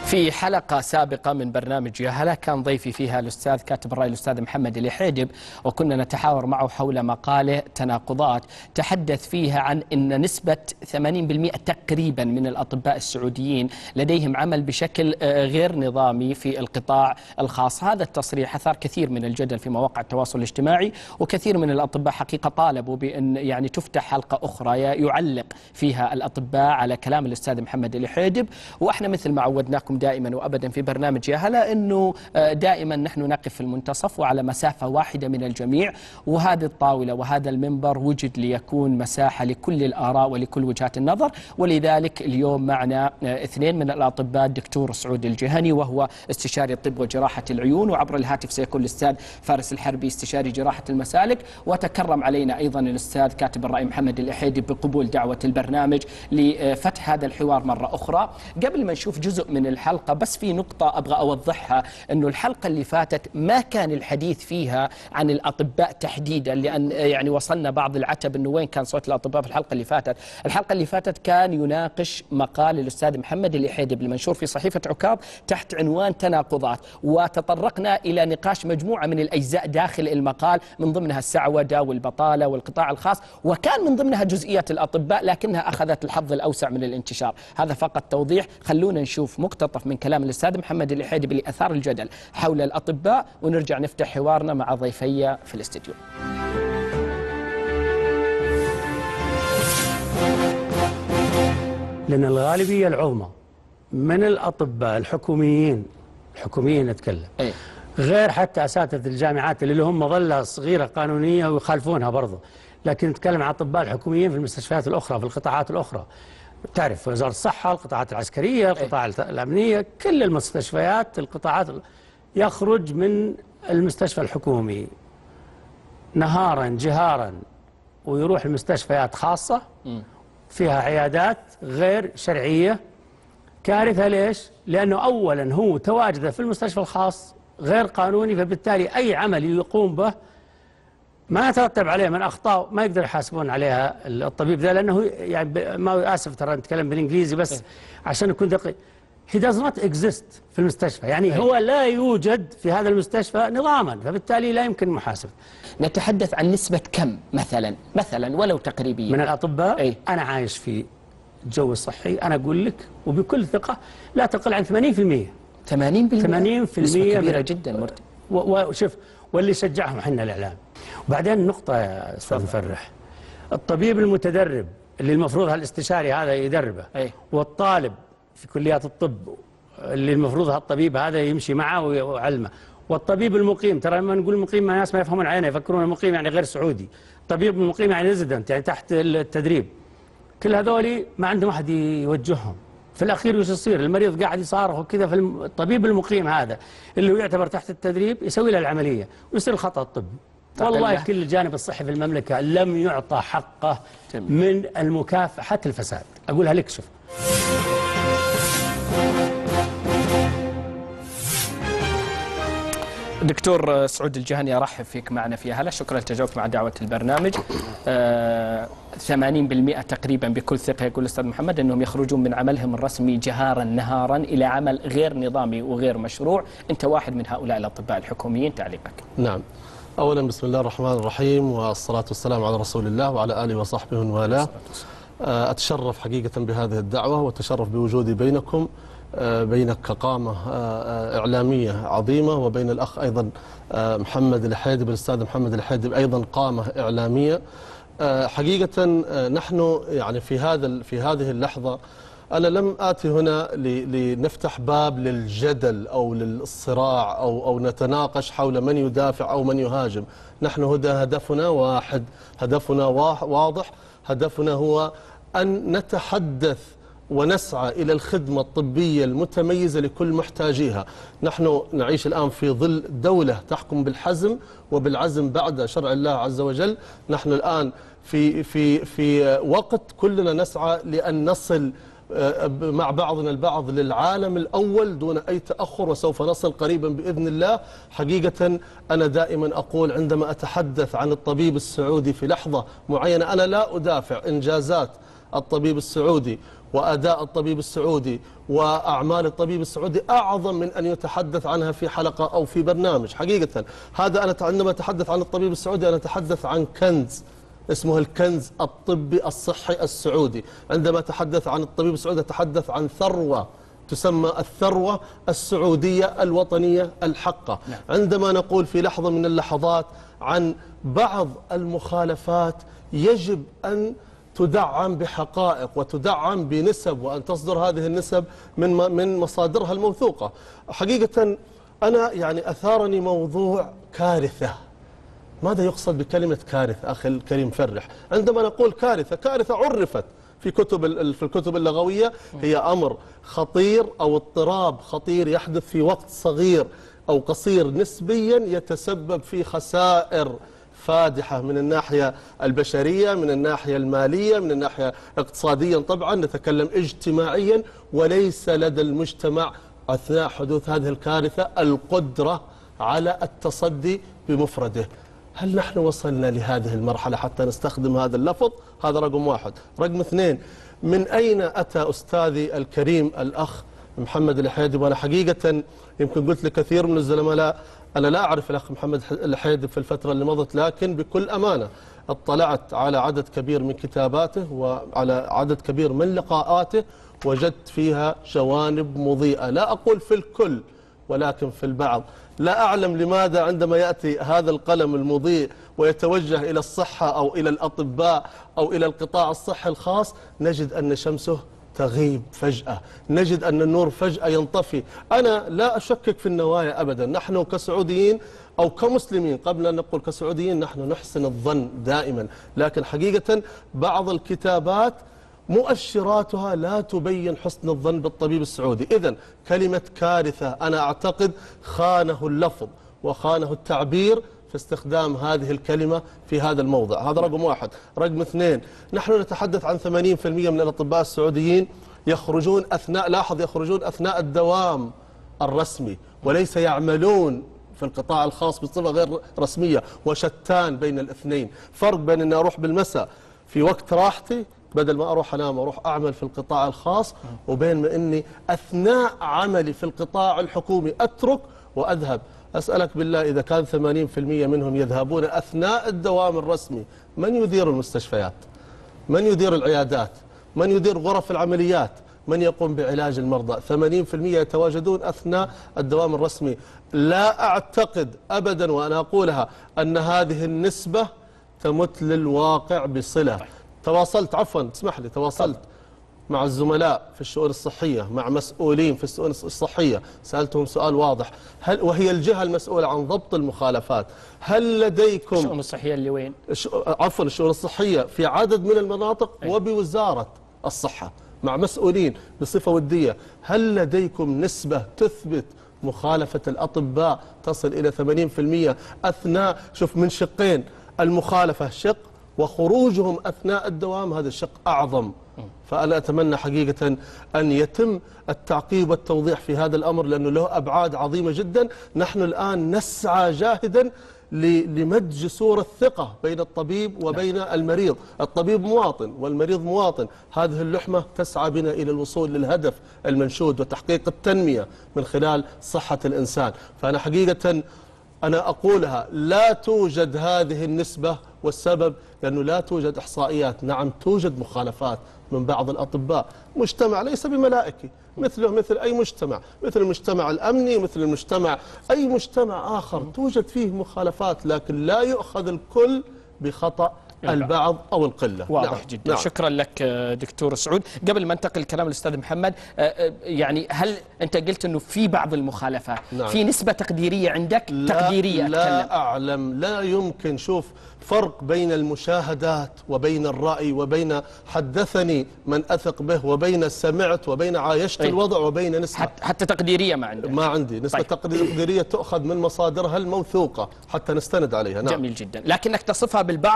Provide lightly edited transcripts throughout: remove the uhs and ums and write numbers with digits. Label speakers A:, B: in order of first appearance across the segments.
A: في حلقة سابقة من برنامج يا هلا كان ضيفي فيها الأستاذ كاتب الرأي الأستاذ محمد اليحيدب، وكنا نتحاور معه حول مقاله تناقضات تحدث فيها عن أن نسبة 80% تقريبا من الأطباء السعوديين لديهم عمل بشكل غير نظامي في القطاع الخاص. هذا التصريح أثار كثير من الجدل في مواقع التواصل الاجتماعي، وكثير من الأطباء حقيقة طالبوا بأن تفتح حلقة أخرى يعلق فيها الأطباء على كلام الأستاذ محمد اليحيدب. وإحنا مثل ما عودناكم دائما وأبدا في برنامج يا هلا أنه دائما نحن نقف في المنتصف وعلى مسافة واحدة من الجميع، وهذه الطاولة وهذا المنبر وجد ليكون مساحة لكل الآراء ولكل وجهات النظر. ولذلك اليوم معنا اثنين من الأطباء، الدكتور سعود الجهني وهو استشاري الطب وجراحة العيون، وعبر الهاتف سيكون الأستاذ فارس الحربي استشاري جراحة المسالك. وتكرم علينا أيضا الأستاذ كاتب الرأي محمد اليحيدب بقبول دعوة البرنامج لفتح هذا الحوار مرة أخرى. قبل ما نشوف جزء من الحلقة بس في نقطة أبغى أوضحها، أنه الحلقة اللي فاتت ما كان الحديث فيها عن الأطباء تحديدا، لأن وصلنا بعض العتب أنه وين كان صوت الأطباء في الحلقة اللي فاتت. الحلقة اللي فاتت كان يناقش مقال الأستاذ محمد اليحيدب المنشور في صحيفة عكاظ تحت عنوان تناقضات، وتطرقنا إلى نقاش مجموعة من الأجزاء داخل المقال، من ضمنها السعودة والبطالة والقطاع الخاص، وكان من ضمنها جزئية الأطباء لكنها أخذت الحظ الأوسع من الانتشار. هذا فقط توضيح. خلونا نشوف مقتطف من كلام الأستاذ محمد اليحيدب اللي أثار الجدل حول الأطباء، ونرجع نفتح حوارنا مع ضيفي في الاستديو.
B: لأن الغالبية العظمى من الأطباء الحكوميين أتكلم غير حتى أساتذة الجامعات اللي لهم مظلة صغيرة قانونية ويخالفونها برضه، لكن نتكلم عن الأطباء الحكوميين في المستشفيات الأخرى في القطاعات الأخرى. تعرف وزارة الصحة، القطاعات العسكرية، القطاع الأمنية، كل المستشفيات القطاعات يخرج من المستشفى الحكومي نهارا جهارا ويروح المستشفيات خاصة فيها عيادات غير شرعية. كارثة. ليش؟ لأنه أولا هو تواجده في المستشفى الخاص غير قانوني، فبالتالي أي عمل يقوم به ما يترتب عليه من أخطاء ما يقدر يحاسبون عليها الطبيب ذا، لأنه يعني ما آسف ترى نتكلم بالإنجليزي بس عشان نكون دقيق. He does not exist في المستشفى، يعني هو لا يوجد في هذا المستشفى نظاما، فبالتالي لا يمكن محاسبة.
A: نتحدث عن نسبة كم مثلا ولو تقريبيا
B: من الأطباء؟ أنا عايش في الجو الصحي، أنا أقول لك وبكل ثقة لا تقل عن 80%. 80%
A: نسبة كبيرة جدا.
B: وشوف واللي شجعهم حنا الإعلام. وبعدين نقطة يا أستاذ مفرح، الطبيب المتدرب اللي المفروض هالاستشاري هذا يدربه والطالب في كليات الطب اللي المفروض هالطبيب هذا يمشي معه ويعلمه، والطبيب المقيم. ترى لما نقول مقيم الناس ما يفهمون علينا، يفكرون المقيم يعني غير سعودي. الطبيب المقيم يعني ريزيدنت، يعني تحت التدريب. كل هذولي ما عندهم أحد يوجههم. في الأخير وش يصير؟ المريض قاعد يصارخ وكذا، في الطبيب المقيم هذا اللي هو يعتبر تحت التدريب يسوي له العملية ويصير الخطأ الطبي. والله كل الجانب الصحي في المملكة لم يعطى حقه من المكافحة الفساد. أقولها لك. شوف
A: دكتور سعود الجهني، أرحب فيك معنا في هلا. شكرا لتجاوبك مع دعوة البرنامج. 80% تقريبا بكل ثقة يقول الأستاذ محمد أنهم يخرجون من عملهم الرسمي جهارا نهارا إلى عمل غير نظامي وغير مشروع. أنت واحد من هؤلاء الأطباء الحكوميين، تعليقك؟
C: نعم. أولا بسم الله الرحمن الرحيم، والصلاة والسلام على رسول الله وعلى آله وصحبه وآله. أتشرف حقيقة بهذه الدعوة، وأتشرف بوجودي بينكم، بينك كقامة إعلامية عظيمة، وبين الأخ أيضا محمد اليحيدب، الأستاذ محمد اليحيدب أيضا قامة إعلامية. حقيقة نحن يعني في هذه اللحظة أنا لم آتي هنا لنفتح باب للجدل أو للصراع أو نتناقش حول من يدافع أو من يهاجم. نحن هدفنا واحد، هدفنا واضح. هدفنا هو أن نتحدث ونسعى إلى الخدمة الطبية المتميزة لكل محتاجيها. نحن نعيش الآن في ظل دولة تحكم بالحزم وبالعزم بعد شرع الله عز وجل. نحن الآن في وقت كلنا نسعى لأن نصل مع بعضنا البعض للعالم الأول دون أي تأخر، وسوف نصل قريبا بإذن الله. حقيقة أنا دائما أقول عندما أتحدث عن الطبيب السعودي في لحظة معينة، أنا لا أدافع إنجازات الطبيب السعودي وأداء الطبيب السعودي وأعمال الطبيب السعودي أعظم من أن يتحدث عنها في حلقة أو في برنامج حقيقة. هذا أنا عندما أتحدث عن الطبيب السعودي أنا أتحدث عن كنز اسمه الكنز الطبي الصحي السعودي. عندما أتحدث عن الطبيب السعودي أتحدث عن ثروة تسمى الثروة السعودية الوطنية الحقة. عندما نقول في لحظة من اللحظات عن بعض المخالفات يجب أن تدعم بحقائق وتدعم بنسب، وأن تصدر هذه النسب من مصادرها الموثوقة. حقيقة أنا يعني أثارني موضوع كارثة. ماذا يقصد بكلمة كارثة أخي الكريم فرح؟ عندما نقول كارثة، كارثة عرفت في الكتب اللغوية هي أمر خطير أو اضطراب خطير يحدث في وقت صغير أو قصير نسبيا يتسبب في خسائر فادحة من الناحية البشرية، من الناحية المالية، من الناحية اقتصاديا، طبعا نتكلم اجتماعيا، وليس لدى المجتمع أثناء حدوث هذه الكارثة القدرة على التصدي بمفرده. هل نحن وصلنا لهذه المرحلة حتى نستخدم هذا اللفظ؟ هذا رقم واحد. رقم اثنين، من أين أتى أستاذي الكريم الأخ محمد الحيدب؟ وأنا حقيقة يمكن قلت لكثير من الزلماء أنا لا أعرف الأخ محمد الحيدب في الفترة اللي مضت، لكن بكل أمانة اطلعت على عدد كبير من كتاباته وعلى عدد كبير من لقاءاته، وجدت فيها جوانب مضيئة، لا أقول في الكل ولكن في البعض. لا أعلم لماذا عندما يأتي هذا القلم المضيء ويتوجه إلى الصحة أو إلى الأطباء أو إلى القطاع الصحي الخاص نجد أن شمسه تغيب فجأة، نجد أن النور فجأة ينطفي. أنا لا أشكك في النوايا أبدا، نحن كسعوديين أو كمسلمين، قبل أن نقول كسعوديين، نحن نحسن الظن دائما، لكن حقيقة بعض الكتابات مؤشراتها لا تبين حسن الظن بالطبيب السعودي. إذن كلمة كارثة أنا أعتقد خانه اللفظ وخانه التعبير في استخدام هذه الكلمة في هذا الموضع. هذا رقم واحد. رقم اثنين، نحن نتحدث عن 80% من الأطباء السعوديين يخرجون أثناء الدوام الرسمي، وليس يعملون في القطاع الخاص بصفة غير رسمية، وشتان بين الاثنين. فرق بين أن أروح بالمساء في وقت راحتي بدل ما أروح أنام أروح أعمل في القطاع الخاص، وبين ما أني أثناء عملي في القطاع الحكومي أترك وأذهب. أسألك بالله إذا كان 80% منهم يذهبون أثناء الدوام الرسمي، من يدير المستشفيات؟ من يدير العيادات؟ من يدير غرف العمليات؟ من يقوم بعلاج المرضى؟ 80% يتواجدون أثناء الدوام الرسمي. لا أعتقد أبدا وأنا أقولها أن هذه النسبة تمت للواقع بصلة. تواصلت مع الزملاء في الشؤون الصحية، مع مسؤولين في الشؤون الصحية، سألتهم سؤال واضح، وهي الجهة المسؤولة عن ضبط المخالفات، هل لديكم
A: الشؤون الصحية اللي وين؟
C: الشؤون الصحية في عدد من المناطق وبوزارة الصحة مع مسؤولين بصفة ودية، هل لديكم نسبة تثبت مخالفة الأطباء تصل إلى 80% أثناء، شوف من شقين، المخالفة شق وخروجهم أثناء الدوام هذا الشق أعظم. فأنا أتمنى حقيقة أن يتم التعقيب والتوضيح في هذا الأمر، لأنه له أبعاد عظيمة جدا. نحن الآن نسعى جاهدا لمد جسور الثقة بين الطبيب وبين المريض. الطبيب مواطن والمريض مواطن، هذه اللحمة تسعى بنا إلى الوصول للهدف المنشود وتحقيق التنمية من خلال صحة الإنسان. فأنا حقيقة أنا أقولها، لا توجد هذه النسبة، والسبب لأنه لا توجد إحصائيات. نعم توجد مخالفات من بعض الأطباء، مجتمع ليس بملائكي، مثله مثل أي مجتمع، مثل المجتمع الأمني، مثل المجتمع أي مجتمع آخر، توجد فيه مخالفات، لكن لا يؤخذ الكل بخطأ البعض أو القلة.
A: واضح نعم. جدا نعم. شكرا لك دكتور سعود. قبل ما انتقل الكلام للأستاذ محمد، يعني هل أنت قلت أنه في بعض المخالفات نعم. في نسبة تقديرية عندك؟ تقديرية
C: لا أعلم، لا يمكن. شوف فرق بين المشاهدات وبين الرأي وبين حدثني من أثق به وبين سمعت وبين عايشت الوضع وبين نسبة
A: حتى تقديرية ما عندي
C: نسبة تقديرية تؤخذ من مصادرها الموثوقة حتى نستند عليها.
A: نعم. جميل جدا. لكنك تصفها بالبعض، يعني أنت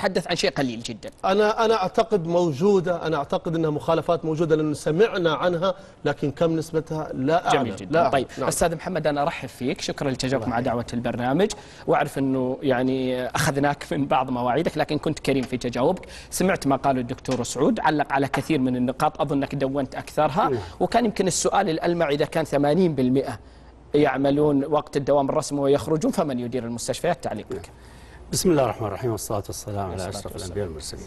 A: نتحدث عن شيء قليل جدا.
C: أنا أعتقد موجودة، أنا أعتقد أنها مخالفات موجودة لأن سمعنا عنها، لكن كم نسبتها لا أعلم.
A: جميل جدا. طيب نعم. أستاذ محمد أنا أرحب فيك، شكرا لتجاوبك مع دعوة البرنامج، وأعرف أنه يعني أخذناك من بعض مواعيدك لكن كنت كريم في تجاوبك. سمعت ما قاله الدكتور سعود، علق على كثير من النقاط أظنك دونت أكثرها، وكان يمكن السؤال الألمع إذا كان 80% يعملون وقت الدوام الرسمي ويخرجون فمن يدير المستشفيات؟ تعليقك.
B: بسم الله الرحمن الرحيم والصلاة والسلام على أشرف الأنبياء والمرسلين.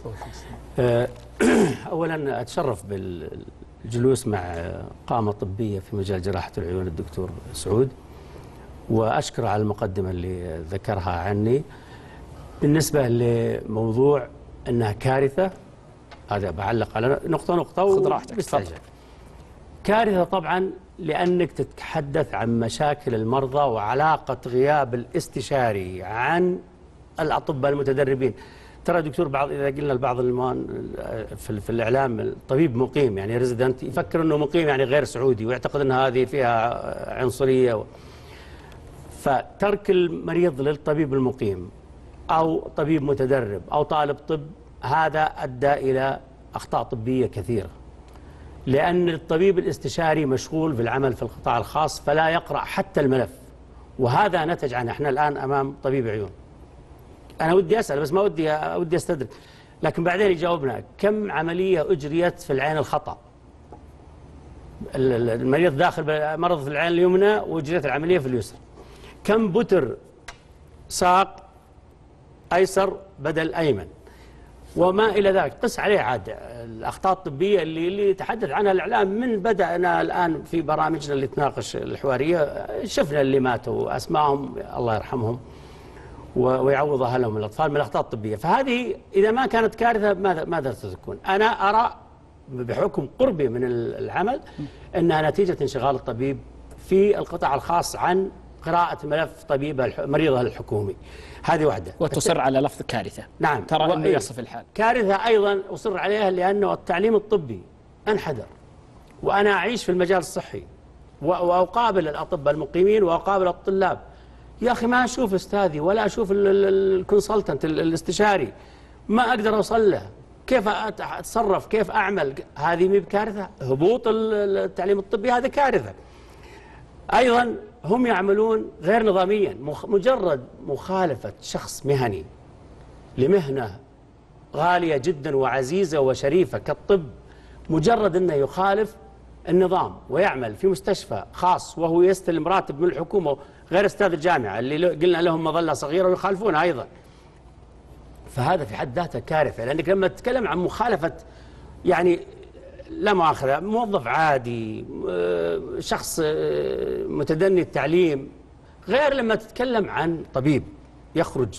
B: أولا أتشرف بالجلوس مع قامة طبية في مجال جراحة العيون الدكتور سعود، وأشكر على المقدمة اللي ذكرها عني. بالنسبة لموضوع أنها كارثة، هذا بعلق على نقطة
A: خذ راحتك.
B: كارثة طبعا لأنك تتحدث عن مشاكل المرضى وعلاقة غياب الاستشاري عن الأطباء المتدربين. ترى دكتور بعض إذا قلنا لبعض في الإعلام الطبيب مقيم يعني ريزيدنت، يفكر أنه مقيم يعني غير سعودي ويعتقد أن هذه فيها عنصرية. فترك المريض للطبيب المقيم أو طبيب متدرب أو طالب طب هذا أدى إلى أخطاء طبية كثيرة، لأن الطبيب الاستشاري مشغول بالعمل في القطاع الخاص فلا يقرأ حتى الملف، وهذا نتج عنه. احنا الآن أمام طبيب عيون، أنا ودي أسأل بس ما ودي أستدرك، لكن بعدين يجاوبنا كم عملية أجريت في العين الخطأ؟ المريض داخل مرض في العين اليمنى وأجريت العملية في اليسرى. كم بتر ساق أيسر بدل أيمن وما إلى ذلك. قس عليه عاد الأخطاء الطبية اللي يتحدث عنها الإعلام من بدأنا الآن في برامجنا اللي تناقش الحوارية. شفنا اللي ماتوا أسمائهم الله يرحمهم ويعوض أهلهم الأطفال من الأخطاء الطبية. فهذه إذا ما كانت كارثة ماذا ستكون؟ أنا أرى بحكم قربي من العمل أنها نتيجة انشغال الطبيب في القطاع الخاص عن قراءة ملف طبيب مريضه الحكومي. هذه واحدة.
A: وتصر على لفظ كارثة.
B: نعم.
A: ترى أنه يصف الحال.
B: كارثة أيضا أصر عليها لأنه التعليم الطبي انحدر، وأنا أعيش في المجال الصحي وأقابل الأطباء المقيمين وأقابل الطلاب. يا أخي ما أشوف أستاذي ولا أشوف الكونسلتنت الاستشاري، ما أقدر أوصل له، كيف أتصرف، كيف أعمل. هذه مي بكارثة؟ هبوط التعليم الطبي هذا كارثة. أيضا هم يعملون غير نظاميا، مجرد مخالفة شخص مهني لمهنة غالية جدا وعزيزة وشريفة كالطب، مجرد أنه يخالف النظام ويعمل في مستشفى خاص وهو يستلم راتب من الحكومة غير أستاذ الجامعة اللي قلنا لهم مظلة صغيرة ويخالفونها أيضا. فهذا في حد ذاته كارثة، لأنك لما تتكلم عن مخالفة يعني لا مؤاخذة موظف عادي شخص متدني التعليم، غير لما تتكلم عن طبيب يخرج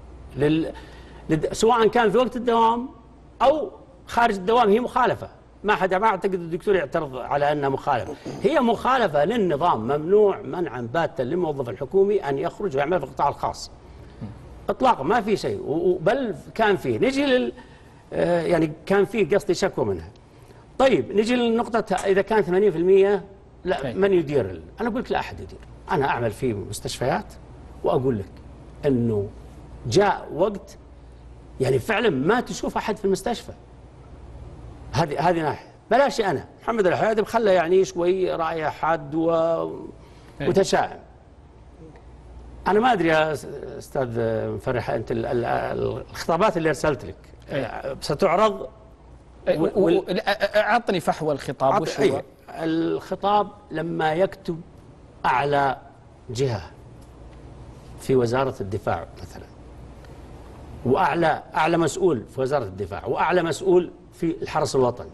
B: سواء كان في وقت الدوام أو خارج الدوام. هي مخالفة، ما أعتقد الدكتور يعترض على أنها مخالفة، هي مخالفة للنظام. ممنوع منعا باتا للموظف الحكومي أن يخرج ويعمل في القطاع الخاص إطلاقا، ما في شيء. بل كان فيه نجي يعني كان فيه قصدي شكوى منها. طيب نجي للنقطة إذا كان 80% لا من يدير؟ أنا أقول لك لا أحد يدير. أنا أعمل في مستشفيات وأقول لك أنه جاء وقت يعني فعلا ما تشوف أحد في المستشفى. هذه ناحية. بلاش أنا محمد الحيادي بخلى يعني شوي رأي حاد وتشاؤم. أنا ما أدري يا أستاذ مفرح، أنت الخطابات اللي أرسلت لك ستعرض
A: أعطني فحوى الخطاب. وش هو
B: الخطاب؟ لما يكتب أعلى جهة في وزارة الدفاع مثلا، وأعلى مسؤول في وزارة الدفاع، وأعلى مسؤول في الحرس الوطني،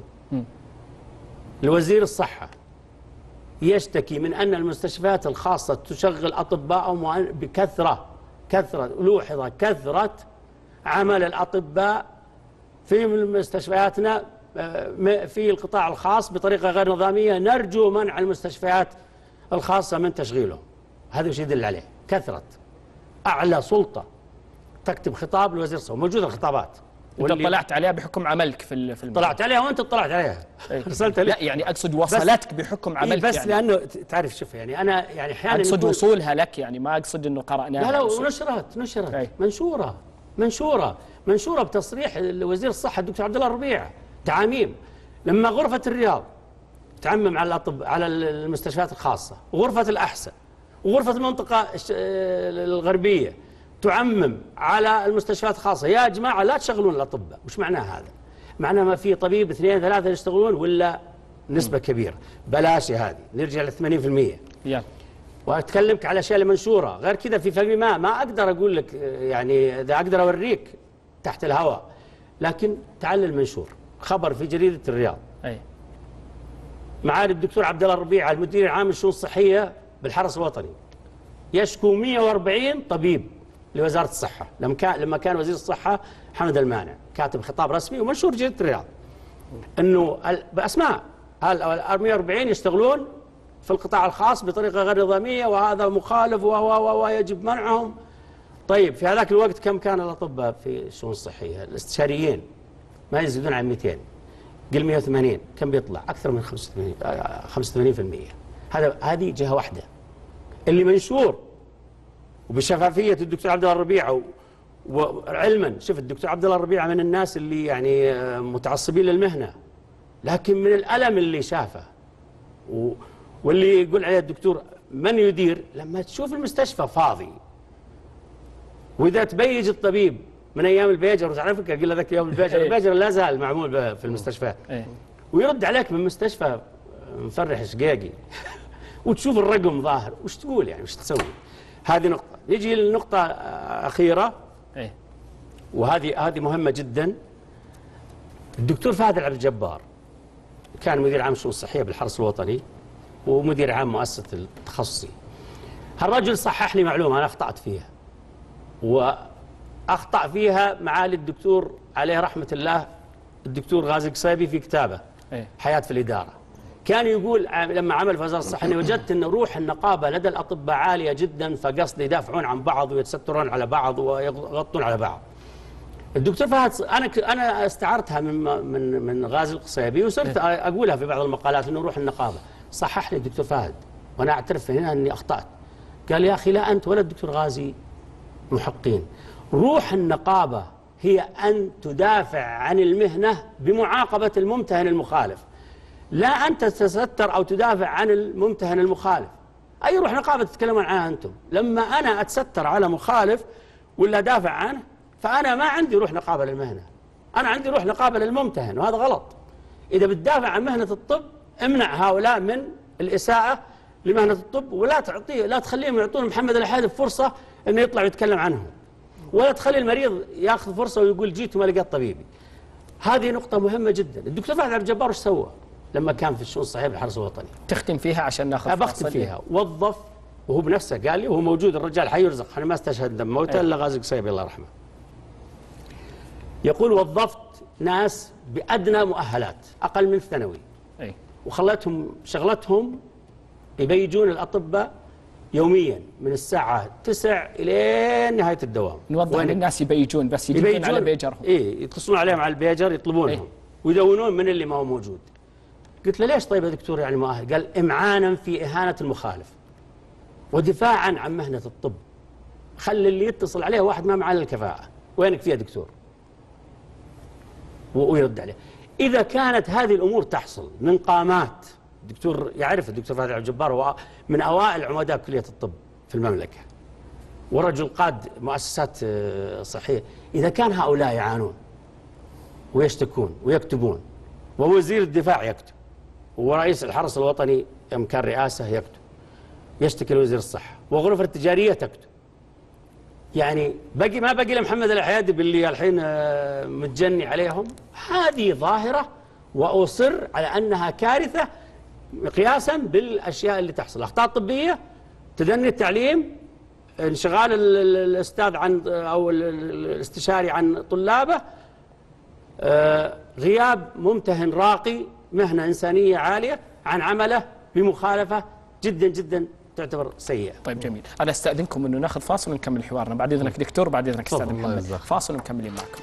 B: الوزير الصحة يشتكي من أن المستشفيات الخاصة تشغل أطباء بكثرة لوحظ كثرة عمل الأطباء في مستشفياتنا في القطاع الخاص بطريقة غير نظامية. نرجو منع المستشفيات الخاصة من تشغيلهم. هذا وش يدل عليه؟ كثرة أعلى سلطة تكتب خطاب لوزير الصحة. موجودة الخطابات
A: انت اطلعت عليها بحكم عملك في المجال.
B: طلعت عليها وانت اطلعت عليها.
A: ارسلت لا يعني اقصد وصلتك بحكم عملك
B: بس
A: يعني.
B: لانه تعرف شوف يعني انا يعني احيانا
A: اقصد وصولها لك يعني، ما اقصد انه قرأناها.
B: لا ونشرت منشوره منشورة بتصريح وزير الصحة الدكتور عبد الله الربيع، تعاميم لما غرفة الرياض تعمم على على المستشفيات الخاصة، وغرفة الأحساء وغرفة المنطقة الغربية تعمم على المستشفيات الخاصة. يا جماعة لا تشغلون الأطباء. وش معناه هذا؟ معناه ما في طبيب 2 3 يشتغلون ولا نسبة كبيرة. بلاش هذه، نرجع ل 80%. وأتكلمك على أشياء منشورة. غير كذا في فمي ما أقدر أقول لك، يعني إذا أقدر أوريك تحت الهواء، لكن تعال المنشور. خبر في جريدة الرياض. معالي الدكتور عبد الله الربيع المدير العام للشؤون الصحية بالحرس الوطني يشكو 140 طبيب لوزارة الصحة. لما كان وزير الصحة حمد المانع كاتب خطاب رسمي ومنشور جريدة الرياض انه باسماء ال 140 يشتغلون في القطاع الخاص بطريقة غير نظامية، وهذا مخالف ويجب منعهم. طيب في هذاك الوقت كم كان الأطباء في الشؤون الصحية الاستشاريين؟ ما يزيدون عن 200. قل 180 كم بيطلع؟ أكثر من 85%. هذه جهة واحدة اللي منشور وبشفافية الدكتور عبد الله الربيع. وعلما شوف الدكتور عبد الله الربيع من الناس اللي يعني متعصبين للمهنة، لكن من الألم اللي شافه واللي يقول عليه الدكتور من يدير لما تشوف المستشفى فاضي، وإذا تبيج الطبيب من أيام البيجر، وتعرفك أقول ذاك يوم البيجر لا زال معمول في المستشفى، ويرد عليك من مستشفى مفرح شقاقي وتشوف الرقم ظاهر، وش تقول يعني وش تسوي؟ هذه نقطة. نجي للنقطة أخيرة وهذه مهمة جدا. الدكتور فهد العبد الجبار كان مدير عام الشؤون الصحية بالحرس الوطني ومدير عام مؤسسة التخصصي. هالرجل صحح لي معلومة أنا أخطأت فيها، وأخطأ فيها معالي الدكتور عليه رحمة الله الدكتور غازي القصيبي في كتابه حياة في الإدارة. كان يقول لما عمل في وزارة الصحة أني وجدت أن روح النقابة لدى الأطباء عالية جدا، فقصد يدافعون عن بعض ويتسترون على بعض ويغطون على بعض. الدكتور فهد أنا استعرتها من غازي القصيبي وصرت أقولها في بعض المقالات أنه روح النقابة. صحح لي الدكتور فهد وأنا أعترف هنا أني أخطأت. قال يا أخي لا أنت ولا الدكتور غازي محقين. روح النقابة هي أن تدافع عن المهنة بمعاقبة الممتهن المخالف، لا أن تتستر أو تدافع عن الممتهن المخالف. أي روح نقابة تتكلمون عنها أنتم؟ لما أنا أتستر على مخالف ولا دافع عنه فأنا ما عندي روح نقابة للمهنة، أنا عندي روح نقابة للممتهن، وهذا غلط. إذا بتدافع عن مهنة الطب امنع هؤلاء من الإساءة لمهنة الطب، ولا لا تخليهم يعطون محمد الحادث فرصة أنه يطلع ويتكلم عنهم، ولا تخلي المريض ياخذ فرصة ويقول جيت وما لقيت طبيبي. هذه نقطة مهمة جدا. الدكتور فهد عبد الجبار ايش سوى لما كان في الشؤون الصحية بالحرس الوطني؟
A: تختم فيها عشان ناخذ
B: بختم فيها. وظف وهو بنفسه قال لي وهو موجود، الرجال حيرزق، انا ما استشهد دم موته الا غازي القصيبي الله يرحمه. يقول وظفت ناس بأدنى مؤهلات أقل من الثانوي وخلتهم شغلتهم يبيجون الأطباء يوميا من الساعة 9 إلى نهاية الدوام.
A: نوضح للناس يبيجون بس يجيبون على بيجرهم.
B: يتصلون عليهم على البيجر يطلبونهم ويدونون من اللي ما هو موجود. قلت له ليش طيب يا دكتور يعني مؤهل؟ قال إمعانا في إهانة المخالف ودفاعا عن مهنة الطب. خلي اللي يتصل عليه واحد ما معاه الكفاءة، وينك فيها دكتور؟ ويرد عليه. إذا كانت هذه الأمور تحصل من قامات الدكتور يعرف الدكتور فهد عبد الجبار هو من أوائل عمداء كلية الطب في المملكة ورجل قاد مؤسسات صحية، إذا كان هؤلاء يعانون ويشتكون ويكتبون، ووزير الدفاع يكتب، ورئيس الحرس الوطني يوم كان رئاسة يكتب، يشتكي لوزير الصحة، وغرفة التجارية تكتب، يعني ما بقي لمحمد الحيادي باللي الحين متجني عليهم. هذه ظاهرة وأصر على أنها كارثة قياسا بالأشياء اللي تحصل. أخطاء طبية، تدني التعليم، انشغال الأستاذ عن أو الاستشاري عن طلابه، غياب ممتهن راقي مهنة إنسانية عالية عن عمله بمخالفة جدا جدا تعتبر سيئة.
A: طيب جميل. أنا أستأذنكم أنه ناخذ فاصل ونكمل حوارنا. بعد إذنك دكتور، بعد إذنك أستاذ محمد. فاصل ومكملين معكم.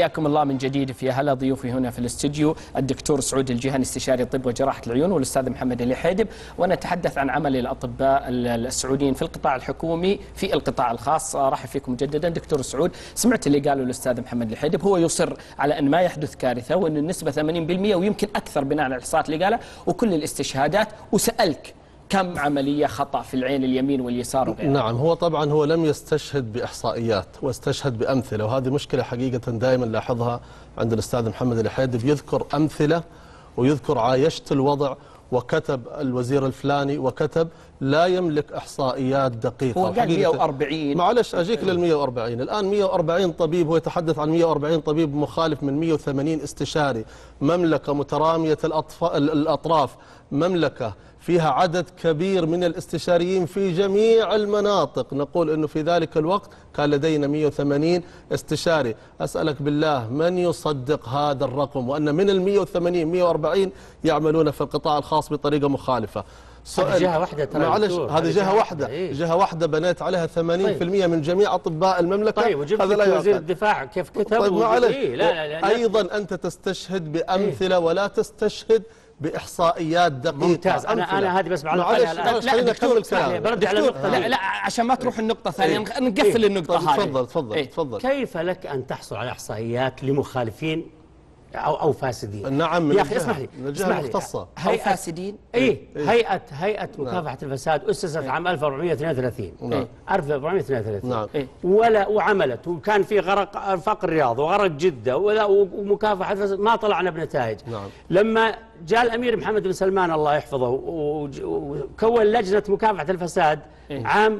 A: حياكم الله من جديد في هلا. ضيوفي هنا في الاستديو الدكتور سعود الجهني استشاري طب وجراحة العيون، والأستاذ محمد الحيدب، ونتحدث عن عمل الأطباء السعوديين في القطاع الحكومي في القطاع الخاص. رحب فيكم مجددا. دكتور سعود، سمعت اللي قاله الأستاذ محمد الحيدب، هو يصر على أن ما يحدث كارثة وأن النسبة 80% ويمكن أكثر بناء على الإحصاءات اللي قالها وكل الاستشهادات. وسألك كم عملية خطأ في العين اليمين واليسار وغيرها؟
C: نعم، هو طبعا هو لم يستشهد بإحصائيات واستشهد بأمثلة، وهذه مشكلة حقيقة دائما لاحظها عند الأستاذ محمد الحيدب، يذكر أمثلة ويذكر عايشت الوضع وكتب الوزير الفلاني وكتب، لا يملك إحصائيات دقيقة.
A: هو قال 140.
C: معلش أجيك لل 140. الآن 140 طبيب، هو يتحدث عن 140 طبيب مخالف من 180 استشاري. مملكة مترامية الأطراف، مملكة فيها عدد كبير من الاستشاريين في جميع المناطق. نقول أنه في ذلك الوقت كان لدينا 180 استشاري. أسألك بالله من يصدق هذا الرقم، وأن من 180 140 يعملون في القطاع الخاص بطريقة مخالفة؟
B: هذه جهة واحدة ترى.
C: معلش، هذه جهة واحدة. جهة واحدة بنيت عليها 80% من جميع أطباء المملكة.
B: طيب، وجبت وزير الدفاع كيف كتب؟
C: طيب معلش،
B: لا.
C: أيضا أنت تستشهد بأمثلة ولا تستشهد بإحصائيات دقيقة.
B: ممتاز. أنا هذه بس بعلق عليها الآن.
C: لا دكتور،
B: برد على النقطة.
A: لا عشان ما تروح النقطة الثانية نقفل النقطة هذه.
C: تفضل.
B: كيف لك أن تحصل على إحصائيات لمخالفين أو فاسدين؟
C: نعم،
B: يا أخي اسمح لي،
C: مختصة.
A: أو فاسدين.
B: هيئة مكافحة الفساد أسست عام 1432. 1432.
C: نعم.
B: وعملت، وكان في غرق فقر الرياض وغرق جدة ومكافحة الفساد، ما طلعنا بنتائج.
C: نعم.
B: لما جاء الأمير محمد بن سلمان الله يحفظه وكون لجنة مكافحة الفساد عام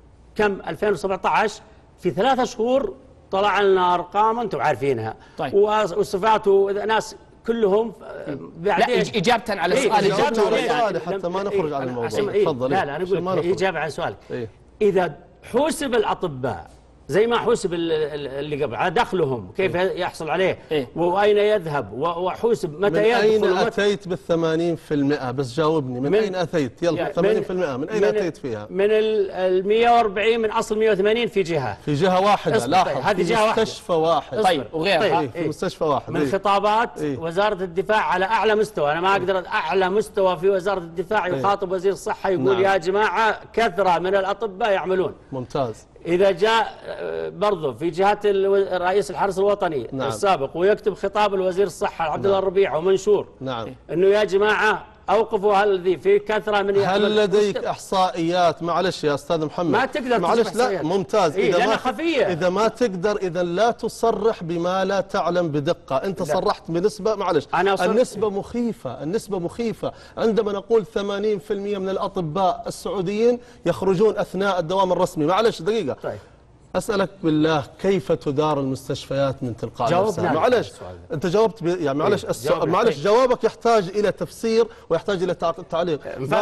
B: 2017، في 3 شهور طلع لنا ارقام انتم عارفينها.
A: طيب.
B: وصفات وناس كلهم
A: بعدين إجابة على سؤال
C: الدكتور حتى ما نخرج عن الموضوع. تفضل.
B: لا انا اقول لك إجابة على سؤالك. اذا حوسب الاطباء زي ما حوسب اللي قبل على دخلهم كيف يحصل عليه واين يذهب، وحوسب متى يدخل.
C: من اين اتيت بال80%؟ بس جاوبني، من اين اتيت؟ يلا 80% من اين اتيت فيها؟
B: من ال 140 من اصل 180 في جهه
C: واحده. لاحظ،
B: هذه جهه واحده،
C: مستشفى واحد.
A: طيب وغيرها.
C: في مستشفى واحد.
B: من خطابات وزاره الدفاع على اعلى مستوى. انا ما اقدر، اعلى مستوى في وزاره الدفاع يخاطب وزير الصحه يقول يا جماعه كثره من الاطباء يعملون.
C: ممتاز.
B: إذا جاء برضه في جهة رئيس الحرس الوطني السابق ويكتب خطاب الوزير الصحة عبد الله الربيع ومنشور إنه يا جماعة أوقفوا هذه في كثرة من
C: هل لديك إحصائيات؟ معلش يا أستاذ محمد،
B: ما تقدر.
C: معلش، لا ممتاز.
B: لأنها خفية.
C: إذا ما تقدر، إذا لا تصرح بما لا تعلم بدقة. أنت صرحت بنسبة، معلش، النسبة مخيفة. النسبة مخيفة. عندما نقول 80% من الأطباء السعوديين يخرجون أثناء الدوام الرسمي. معلش دقيقة.
B: طيب.
C: أسألك بالله، كيف تدار المستشفيات من تلقاء نفسها؟ معلش أنت جاوبت يعني معلش جوابك يحتاج إلى تفسير ويحتاج إلى تعليق.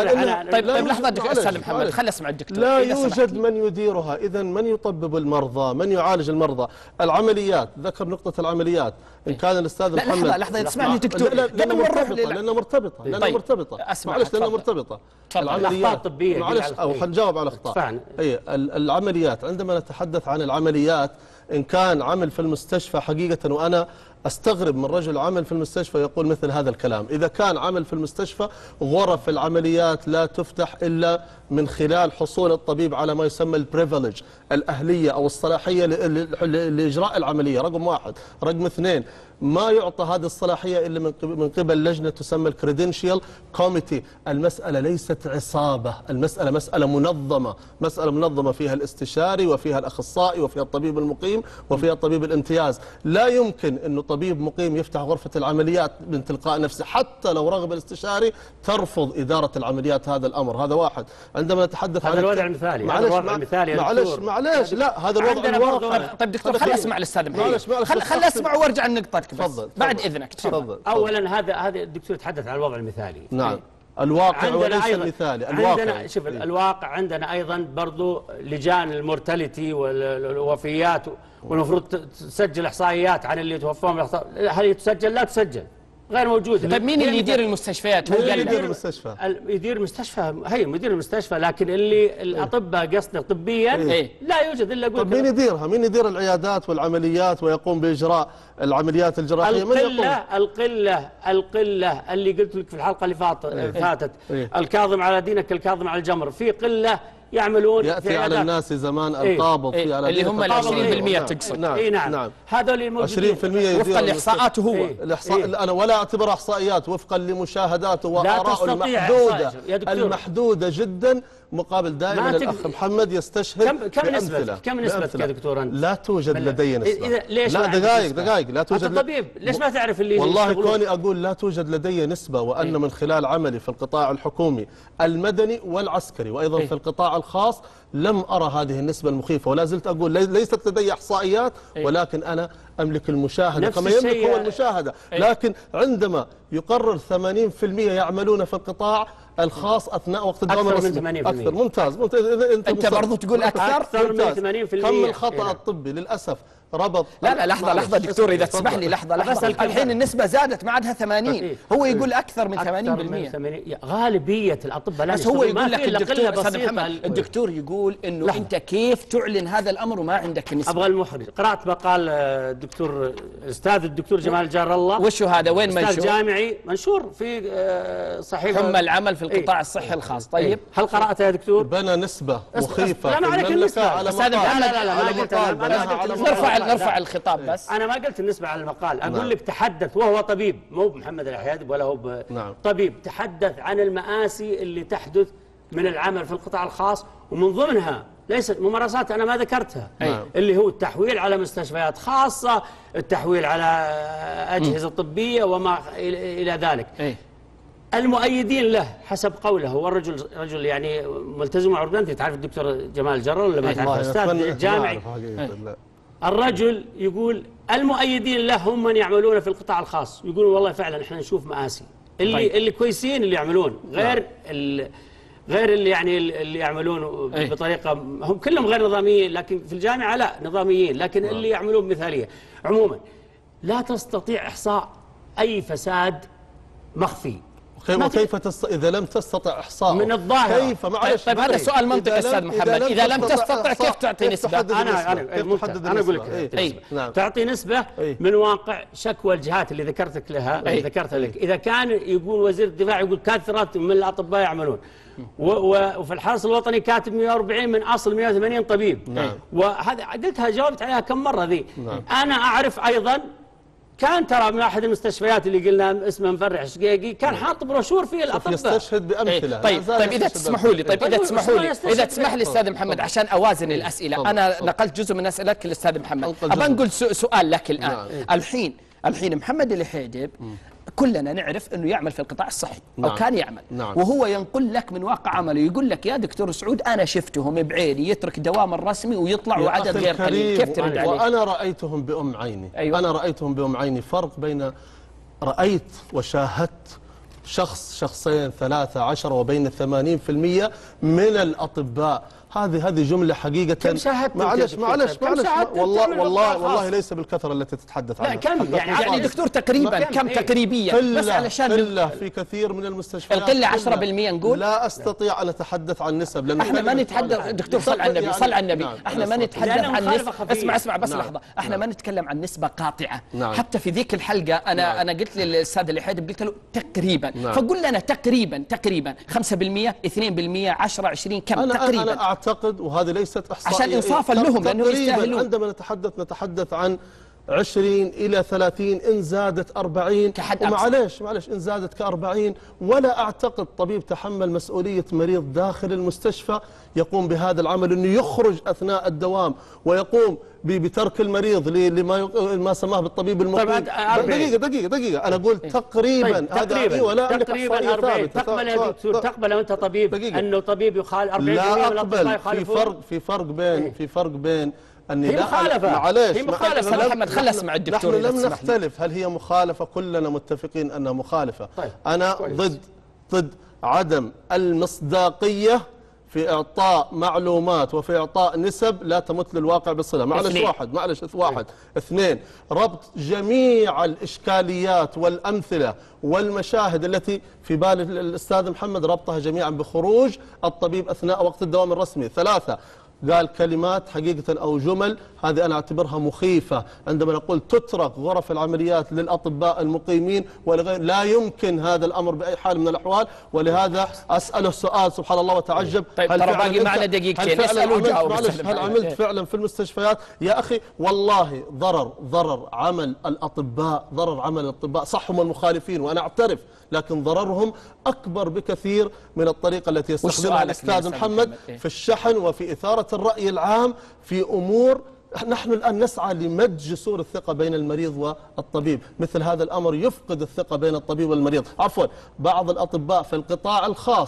A: طيب لحظة أستاذ محمد، خلي أسمع الدكتور.
C: لا يوجد من يديرها. إذا من يطبب المرضى؟ من يعالج المرضى؟ العمليات، ذكر نقطة العمليات. إن كان الأستاذ محمد،
A: لحظة اسمعني دكتور.
C: لأنها مرتبطة. معلش لأنها مرتبطة.
B: الأخطاء الطبية،
C: معلش، أو حنجاوب على الأخطاء. العمليات، عندما نتحدث عن العمليات، إن كان عمل في المستشفى حقيقة، وأنا أستغرب من رجل عمل في المستشفى يقول مثل هذا الكلام. إذا كان عمل في المستشفى، غرف العمليات لا تفتح إلا من خلال حصول الطبيب على ما يسمى البريفليج، الأهلية أو الصلاحية لإجراء العملية. رقم 1. رقم 2، ما يعطى هذه الصلاحية إلا من قبل لجنة تسمى الكريدنشيال كوميتي. المسألة ليست عصابة، المسألة مسألة منظمة فيها الاستشاري وفيها الأخصائي وفيها الطبيب المقيم وفيها الطبيب الامتياز. لا يمكن أنه طبيب مقيم يفتح غرفة العمليات من تلقاء نفسه، حتى لو رغب الاستشاري ترفض إدارة العمليات هذا الأمر. هذا واحد. عندما نتحدث عن
B: الوضع المثالي،
C: معلش لا، هذا الوضع الواقع.
A: طيب دكتور، خلي أسمع الأستاذ محمد، خلي أسمع وارجع النقطة.
C: تفضل.
A: بعد إذنك.
C: تفضل.
B: أولا هذا الدكتور يتحدث عن الوضع المثالي.
C: نعم. الواقع وليس المثالي.
B: عندنا شوف الواقع، عندنا أيضا برضو لجان المورتاليتي والوفيات، والمفروض تسجل إحصائيات عن اللي يتوفون. هل تسجل؟ لا تسجل. غير موجوده.
A: طيب مين اللي يدير المستشفيات؟ هو
C: اللي
A: قال
C: يدير
A: لك.
C: المستشفى.
B: يدير المستشفى، هي مدير المستشفى، لكن اللي الاطباء قصدك طبيا لا يوجد الا
C: طيب مين يديرها؟ مين يدير العيادات والعمليات ويقوم باجراء العمليات الجراحيه؟
B: القله اللي قلت لك في الحلقه اللي فاتت الكاظم على دينك الكاظم على الجمر، في قله يعملون
C: يأتي على الناس زمان القابض في على
A: اللي هم ال 20% تقصد.
B: نعم هذول الموجودين
C: 20%
A: وفقا لاحصاءاته هو.
C: انا ولا اعتبرها احصائيات، وفقا لمشاهداته وآراءه المحدودة جدا، مقابل دائما الاخ محمد يستشهد
B: كم نسبة يا دكتور أنت؟
C: لا توجد لدي نسبة.
B: ليش
C: لا دقائق لا توجد.
B: أنت طبيب ليش ما تعرف اللي
C: والله كوني اقول لا توجد لدي نسبة، وان من خلال عملي في القطاع الحكومي المدني والعسكري وايضا في القطاع الخاص لم أرى هذه النسبة المخيفة، ولا زلت أقول ليست لدي إحصائيات، ولكن أنا أملك المشاهدة كما يملك هو المشاهدة. لكن عندما يقرر 80% يعملون في القطاع الخاص أثناء وقت الدوام الرسمي أكثر. ممتاز.
A: أنت برضو تقول
B: أكثر من 80%.
C: كم الخطأ الطبي للأسف ربط.
A: لا لحظة دكتور إذا تسمح لي لحظة. الحين النسبة زادت ما عادها 80. هو يقول أكثر من 80%.
B: غالبية الأطباء لا.
A: بس هو يقول لك الدكتور أستاذ محمد، الدكتور يقول إنه أنت كيف تعلن هذا الأمر وما عندك نسبة.
B: أبغى المخرج. قرأت مقال الدكتور جمال جار الله.
A: وشو هذا؟ وين منشور؟
B: أستاذ جامعي منشور في صحيفة
A: حمى العمل في القطاع الصحي الخاص. طيب
B: هل قرأتها يا دكتور؟
C: بنى نسبة مخيفة في المملكة على
A: أستاذ محمد نرفع الخطاب بس.
B: أنا ما قلت النسبة على المقال، أقول لك تحدث وهو طبيب، مو محمد الحيادب ولا هو طبيب، تحدث عن المآسي اللي تحدث من العمل في القطاع الخاص، ومن ضمنها ليست ممارسات أنا ما ذكرتها اللي هو التحويل على مستشفيات خاصة، التحويل على أجهزة طبية وما إلى ذلك. المؤيدين له حسب قوله، هو رجل يعني ملتزم مع أنت تعرف الدكتور جمال جرر ولا ما تعرف؟ أستاذ جامعي. الرجل يقول المؤيدين له هم من يعملون في القطاع الخاص، يقولون والله فعلا احنا نشوف مآسي. اللي كويسين اللي يعملون غير اللي يعني اللي يعملون بطريقه، هم كلهم غير نظاميين، لكن في الجامعه لا نظاميين، لكن اللي يعملون مثاليه. عموما لا تستطيع احصاء اي فساد مخفي.
C: وكيف إذا لم تستطع إحصاء
B: من الظاهر
C: كيف؟ معلش
A: طيب هذا سؤال منطقي أستاذ محمد. إذا لم تستطع كيف تعطي نسبة؟
B: أنا أقول لك تعطي نسبة من واقع شكوى الجهات اللي ذكرتك لها ذكرتها لك. إذا كان يقول وزير الدفاع يقول كثرة من الأطباء يعملون، وفي الحرس الوطني كاتب 140 من أصل 180 طبيب، وهذا قلتها جاوبت عليها كم مرة ذي. أنا أعرف أيضا كان ترى من احد المستشفيات اللي قلنا اسمه مفرح شقيقي كان حاط بروشور فيه الاطباء
C: يستشهد بامثله.
A: طيب اذا تسمحوا لي اذا تسمح لي استاذ محمد عشان اوازن الاسئله. انا نقلت جزء من اسئلتك للاستاذ محمد، ابى نقول سؤال لك الان. الحين محمد الحيدب كلنا نعرف انه يعمل في القطاع الصحي او كان يعمل، وهو ينقل لك من واقع عمله، يقول لك يا دكتور سعود انا شفتهم بعيني يترك الدوام الرسمي ويطلع وعدد غير قليل، كيف ترد عليه؟
C: وانا رايتهم بام عيني. انا رايتهم بام عيني. فرق بين رايت وشاهدت شخصين 13 وبين 80% من الاطباء. هذه جملة حقيقة. معلش والله ليس بالكثرة التي تتحدث عنها.
B: كم
A: يعني دكتور تقريبا كم تقريبيا؟
C: بس علشان قلة في كثير من المستشفيات.
A: القلة 10% نقول.
C: لا استطيع ان اتحدث عن نسب لأن
A: احنا ما نتحدث. دكتور صل على النبي احنا ما نتحدث عن نسبة. اسمع بس لحظة. احنا ما نتكلم عن نسبة قاطعة. حتى في ذيك الحلقة انا قلت للاستاذ الحيدب قلت له تقريبا، فقل لنا تقريبا 5% 2% 10 20 كم تقريبا؟
C: أعتقد وهذه ليست إحصائية
A: عشان إنصافا لهم لأنه يستاهلون.
C: عندما نتحدث عن 20 إلى 30 إن زادت 40 ومعليش إن زادت ك40. ولا أعتقد طبيب تحمل مسؤولية مريض داخل المستشفى يقوم بهذا العمل، أنه يخرج أثناء الدوام ويقوم بترك المريض لما سماه بالطبيب المقيم. دقيقة أنا أقول تقريبا ولا
B: تقريبا 40. تقبل يا دكتور تقبل وأنت طبيب أنه طبيب يخالف 40%؟
C: لا أقبل. في فرق بين أني
B: هي مخالفة.
C: معليش
A: هي مخالفة. محمد خلص مع الدكتور.
C: نحن لم نختلف هل هي مخالفة، كلنا متفقين أنها مخالفة. أنا ضد عدم المصداقية في إعطاء معلومات وفي إعطاء نسب لا تمت للواقع بصلة. معلش واحد. اثنين، ربط جميع الإشكاليات والأمثلة والمشاهد التي في بال الأستاذ محمد ربطها جميعا بخروج الطبيب أثناء وقت الدوام الرسمي. ثلاثة، قال كلمات حقيقة أو جمل هذه أنا أعتبرها مخيفة عندما نقول تترك غرف العمليات للأطباء المقيمين ولغير. لا يمكن هذا الأمر بأي حال من الأحوال، ولهذا أسأله سؤال سبحان الله وتعجب.
A: طيب ترى باقي معنا دقيقتين، اسأل وجاوب.
C: هل عملت فعلا في المستشفيات؟ يا أخي والله ضرر عمل الأطباء، صح هم المخالفين وأنا أعترف، لكن ضررهم أكبر بكثير من الطريقة التي يستخدمها الأستاذ محمد في الشحن وفي إثارة الرأي العام في أمور. نحن الآن نسعى لمد جسور الثقة بين المريض والطبيب. مثل هذا الأمر يفقد الثقة بين الطبيب والمريض. عفوا، بعض الأطباء في القطاع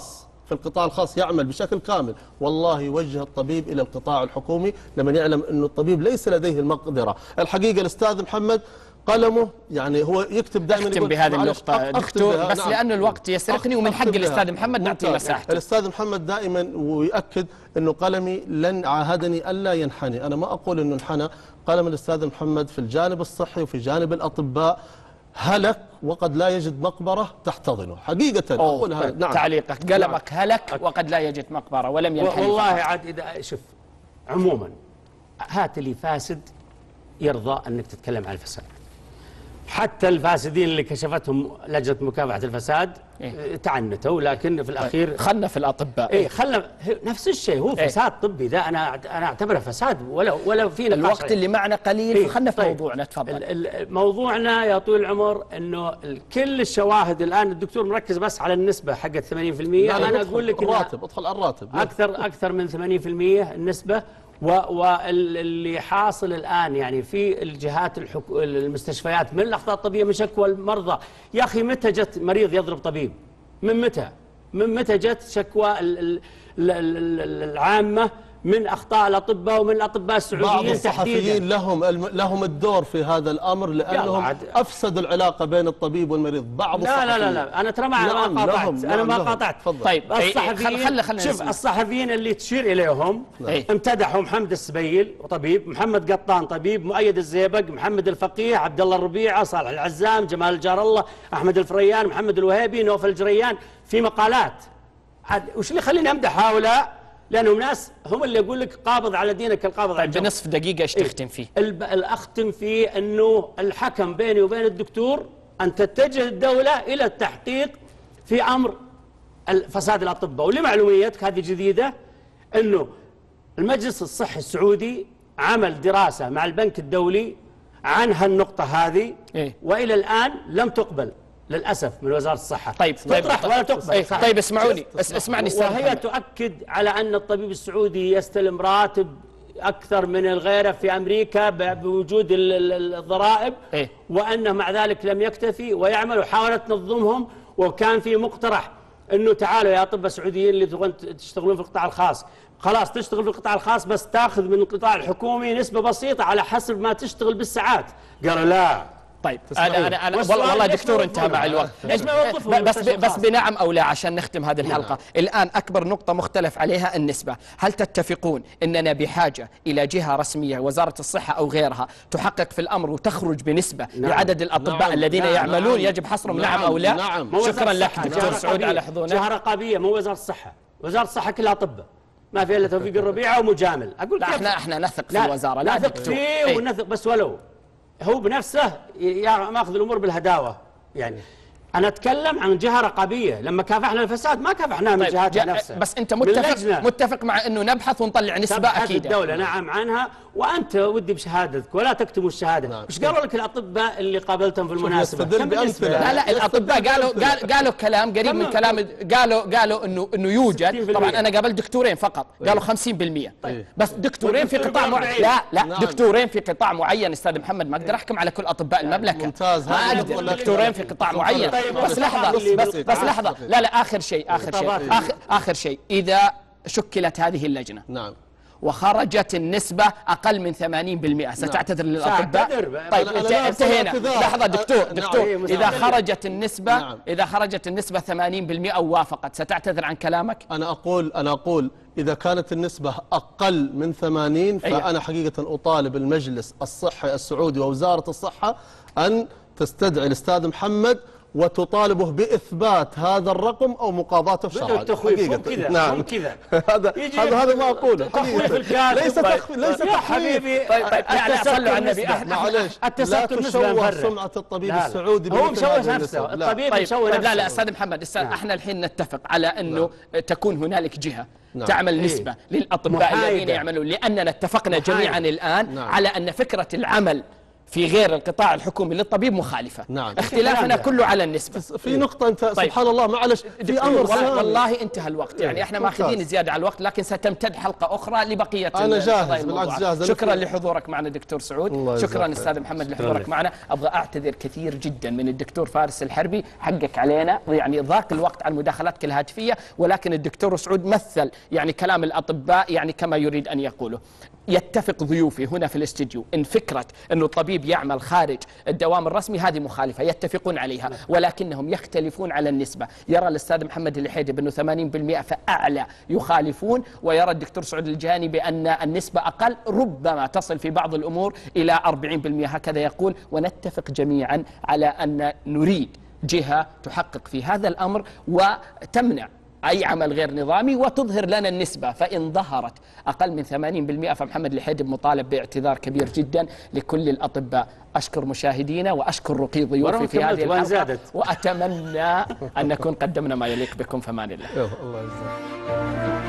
C: الخاص يعمل بشكل كامل، والله يوجه الطبيب إلى القطاع الحكومي لمن يعلم أن الطبيب ليس لديه المقدرة. الحقيقة الأستاذ محمد قلمه يعني هو يكتب دائما.
A: أختم بهذه النقطة دكتور، بس نعم. لأن الوقت يسرقني ومن حق الأستاذ محمد نعطي مساحته.
C: الأستاذ محمد دائما ويأكد أنه قلمي لن عاهدني ألا ينحني. أنا ما أقول أنه انحنى، قلم الأستاذ محمد في الجانب الصحي وفي جانب الأطباء هلك وقد لا يجد مقبرة تحتضنه حقيقة. أقول هذا.
A: نعم. تعليقك قلمك هلك وقد لا يجد مقبرة ولم ينحني.
B: والله عاد إذا شوف عموما هات لي فاسد يرضى أنك تتكلم عن الفساد. حتى الفاسدين اللي كشفتهم لجنة مكافحة الفساد تعنتوا، لكن في الأخير
A: خلنا في الأطباء.
B: خلنا نفس الشيء، هو فساد طبي ده أنا أعتبره فساد ولا في نقاش.
A: الوقت اللي معنا قليل، خلنا في موضوعنا. تفضل.
B: موضوعنا يا طويل العمر أنه كل الشواهد الآن الدكتور مركز بس على النسبة حقت 80%. أنا أقول لك
C: ادخل الراتب
B: أكثر من 80% النسبة. واللي حاصل الآن يعني في الجهات المستشفيات من الأخطاء الطبية، من شكوى المرضى. يا أخي متى جت مريض يضرب طبيب؟ من متى جت شكوى العامة من أخطاء الأطباء ومن الأطباء السعوديين؟
C: بعض الصحفيين لهم الدور في هذا الأمر لأنهم أفسدوا العلاقة بين الطبيب والمريض. بعض الصحفيين
B: لا أنا ترى ما قاطعت.
A: طيب
B: الصحفيين شوف الصحفيين اللي تشير إليهم امتدحوا محمد السبيل وطبيب، محمد قطان طبيب، مؤيد الزيبق، محمد الفقيه، عبد الله الربيعة، صالح العزام، جمال الجار الله، أحمد الفريان، محمد الوهيبي، نوف الجريان، في مقالات. وش اللي يخليني أمدح هؤلاء؟ لأنهم ناس هم اللي يقول لك قابض على دينك القابض على الجمر.
A: بنصف دقيقة ايش تختم فيه؟
B: الأختم فيه أنه الحكم بيني وبين الدكتور أن تتجه الدولة إلى التحقيق في أمر فساد الأطباء. ولمعلوميتك هذه جديدة، أنه المجلس الصحي السعودي عمل دراسة مع البنك الدولي عن هالنقطة هذه وإلى الآن لم تقبل للأسف من وزارة الصحة.
A: طيب
B: ولا تقبل.
A: طيب اسمعني
B: وهي تؤكد على أن الطبيب السعودي يستلم راتب أكثر من الغيره في أمريكا بوجود الضرائب، وأنه مع ذلك لم يكتفي ويعمل، وحاولت تنظمهم. وكان في مقترح أنه تعالوا يا أطباء سعوديين اللي تبغون تشتغلون في القطاع الخاص، خلاص تشتغل في القطاع الخاص بس تاخذ من القطاع الحكومي نسبة بسيطة على حسب ما تشتغل بالساعات. قالوا لا.
A: طيب أنا والله دكتور انتهى مع الوقت. بس بنعم أو لا عشان نختم هذه الحلقة. الآن أكبر نقطة مختلف عليها النسبة. هل تتفقون أننا بحاجة إلى جهة رسمية وزارة الصحة أو غيرها تحقق في الأمر وتخرج بنسبة لعدد الأطباء الذين يعملون يجب حصرهم؟ نعم أو لا؟ شكرا لك دكتور سعود على حضورنا.
B: جهة رقابية مو وزارة الصحة. وزارة الصحة كلها أطباء، ما في إلا توفيق الربيعة ومجامل.
A: أقول لا احنا نثق في الوزارة.
B: لا نثق فيه ونثق، بس ولو هو بنفسه ماخذ الامور بالهداوه. يعني انا اتكلم عن جهه رقابيه. لما كافحنا الفساد ما كافحناه من جهاتها نفسها.
A: بس انت متفق مع انه نبحث ونطلع نسبه اكيد
B: الدوله نعم عنها، وانت ودي بشهادتك ولا تكتموا الشهاده. ايش قالوا لك الاطباء اللي قابلتهم في المناسبه؟
A: لا الاطباء قالوا كلام قريب من كلام. قالوا انه يوجد. طبعا انا قابلت دكتورين فقط قالوا 50%. بس دكتورين في قطاع معين. لا دكتورين في قطاع معين استاذ محمد، ما اقدر احكم على كل اطباء المملكه.
C: ممتاز.
A: ما اقدر. دكتورين في قطاع معين. بس لحظه لا اخر شيء اذا شكلت هذه اللجنه
C: نعم
A: وخرجت النسبة أقل من 80% ستعتذر للأطباء؟ طيب انتهينا. لحظة دكتور إذا خرجت النسبة إذا خرجت النسبة 80% أو وافقت ستعتذر عن كلامك؟
C: أنا أقول إذا كانت النسبة أقل من 80 فأنا حقيقة أطالب المجلس الصحي السعودي ووزارة الصحة أن تستدعي الأستاذ محمد وتطالبه بإثبات هذا الرقم أو مقاضاته في شرعا.
B: حقيقة نعم كذا
C: هذا ما أقوله
B: ليس
A: حبيبي. طيب يعني صلوا على النبي.
C: معلش لا تشوه سمعة الطبيب السعودي.
B: هو مشوه نفسه الطبيب مشوه نفسه.
A: لا أستاذ محمد احنا الحين نتفق على أنه تكون هنالك جهة تعمل نسبة للأطباء الذين يعملون، لأننا اتفقنا جميعا الآن على أن فكرة العمل في غير القطاع الحكومي للطبيب مخالفة. اختلافنا كله على النسبة.
C: في نقطة أنت سبحان الله معلش في أمر
A: والله انتهى الوقت، يعني احنا ماخذين زيادة على الوقت، لكن ستمتد حلقة أخرى لبقية
C: أنا جاهز بالعكس جاهز.
A: شكرا لحضورك معنا دكتور سعود، شكرا أستاذ محمد لحضورك معنا. أبغى أعتذر كثير جدا من الدكتور فارس الحربي، حقك علينا يعني ضاق الوقت على المداخلات الهاتفية، ولكن الدكتور سعود مثل يعني كلام الأطباء يعني كما يريد أن يقوله. يتفق ضيوفي هنا في الاستديو ان فكره انه الطبيب يعمل خارج الدوام الرسمي هذه مخالفه، يتفقون عليها، ولكنهم يختلفون على النسبه. يرى الاستاذ محمد الحيدب انه 80% فاعلى يخالفون، ويرى الدكتور سعود الجهاني بان النسبه اقل، ربما تصل في بعض الامور الى 40%، هكذا يقول. ونتفق جميعا على ان نريد جهه تحقق في هذا الامر وتمنع أي عمل غير نظامي وتظهر لنا النسبة. فإن ظهرت أقل من 80% فمحمد الحيدب مطالب باعتذار كبير جدا لكل الأطباء. أشكر مشاهدينا وأشكر رقي ضيوفي في هذه الحلقة، وأتمنى أن نكون قدمنا ما يليق بكم. فمان الله.